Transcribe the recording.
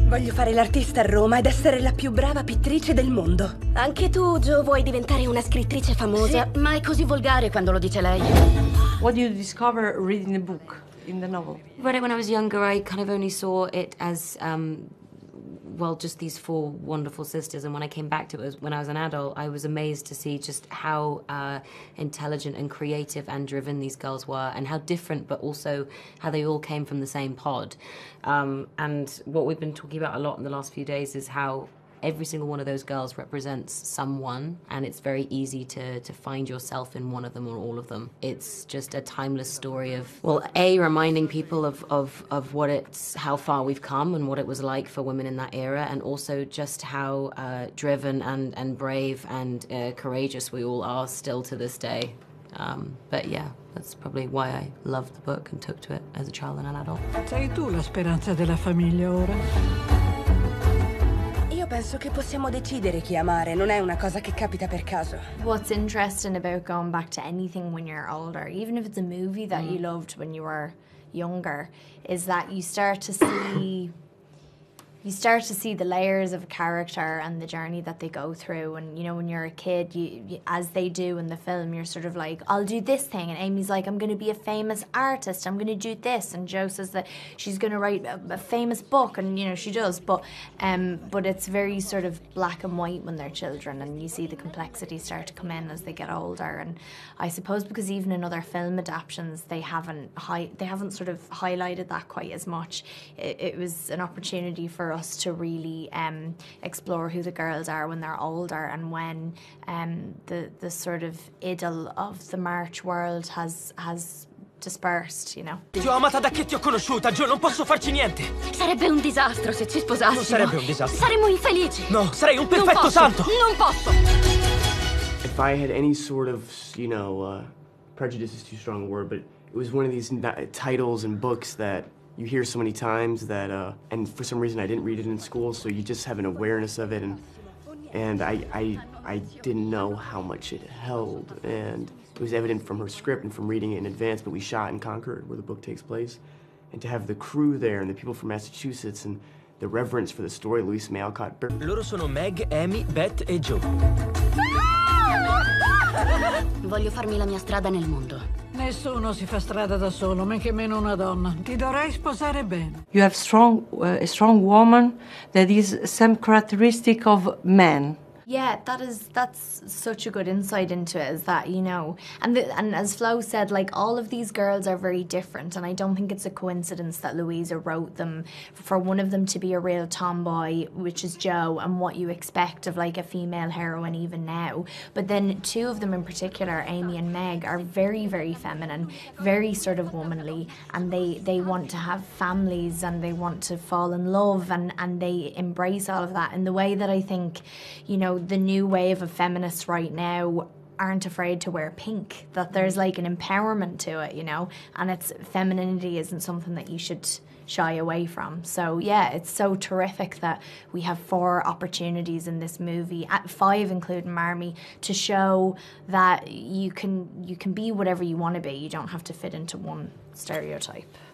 Voglio fare l'artista a Roma ed essere la più brava pittrice del mondo. Anche tu, Jo, vuoi diventare una scrittrice famosa? Sì, ma è così volgare quando lo dice lei. What do you discover reading the book, in the novel? Read it when I was younger. I kind of only saw it as, well, just these four wonderful sisters. And when I came back to it when I was an adult, I was amazed to see just how intelligent and creative and driven these girls were, and how different, but also how they all came from the same pod. And what we've been talking about a lot in the last few days is how every single one of those girls represents someone, and it's very easy to find yourself in one of them or all of them. It's just a timeless story of, well, A, reminding people of what how far we've come and what it was like for women in that era, and also just how driven and brave and courageous we all are still to this day. But yeah, that's probably why I loved the book and took to it as a child and an adult. Sei tu la speranza della famiglia ora? Io penso che possiamo decidere chi amare, non è una cosa che capita per caso. What's interesting about going back to anything when you're older, even if it's a movie that you loved when you were younger, is that you start to see the layers of a character and the journey that they go through. And, you know, when you're a kid, you as they do in the film, you're sort of like, I'll do this thing. And Amy's like, I'm going to be a famous artist. I'm going to do this. And Jo says that she's going to write a famous book. And, you know, she does. But it's very sort of black and white when they're children. And you see the complexity start to come in as they get older. And I suppose because even in other film adaptations, they haven't sort of highlighted that quite as much. It was an opportunity for us to really explore who the girls are when they're older, and when the sort of idyll of the March world has dispersed, you know. Ti ho amata da che ti ho conosciuta, Jo, non posso farci niente. Sarebbe un disastro se ci sposassimo. Non sarebbe un disastro. Saremmo infelici. No, sarei un perfetto santo. Non posso. If I had any sort of, you know, prejudice is too strong a word, but it was one of these titles and books that you hear so many times that, and for some reason I didn't read it in school, so you just have an awareness of it, and I didn't know how much it held, and it was evident from her script and from reading it in advance, but we shot in Concord, where the book takes place, and to have the crew there and the people from Massachusetts and the reverence for the story, Louisa May Alcott. Loro sono Meg, Amy, Beth e Jo. Voglio farmi la mia strada nel mondo. Nessuno si fa strada da solo, men che meno una donna. Ti dovrai sposare bene. You have a strong woman that is some characteristic of men. Yeah, that's such a good insight into it, is that, you know, and as Flo said, like, all of these girls are very different, and I don't think it's a coincidence that Louisa wrote them for one of them to be a real tomboy, which is Jo, and what you expect of like a female heroine even now. But then two of them in particular, Amy and Meg, are very, very feminine, very sort of womanly, and they want to have families and they want to fall in love, and they embrace all of that in the way that I think, you know, the new wave of feminists right now aren't afraid to wear pink, that there's like an empowerment to it, you know, and it's femininity isn't something that you should shy away from. So yeah, it's so terrific that we have 4 opportunities in this movie, at 5 including Marmee, to show that you can be whatever you want to be. You don't have to fit into one stereotype.